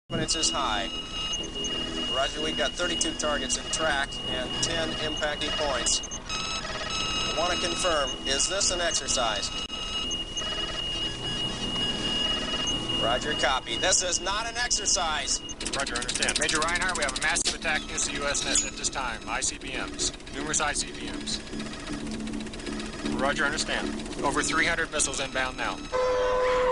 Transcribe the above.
Confidence is high. Roger, we got 32 targets in track and 10 impacting points. I want to confirm, is this an exercise? Roger, copy. This is not an exercise. Roger, understand. Major Reinhardt, we have a massive attack against the U.S. net at this time. ICBMs. Numerous ICBMs. Roger, understand. Over 300 missiles inbound now.